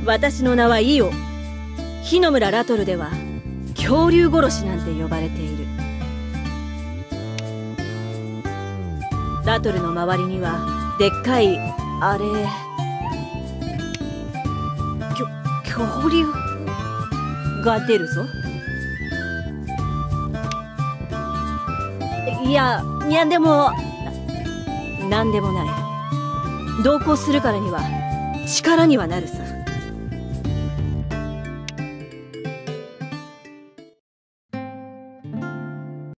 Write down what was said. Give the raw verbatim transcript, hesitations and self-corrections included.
私の名はイオ。火の村ラトルでは恐竜殺しなんて呼ばれている。ラトルの周りにはでっかいあれきょ恐竜が出るぞ。いやいやでもなんでもない。同行するからには力にはなるさ。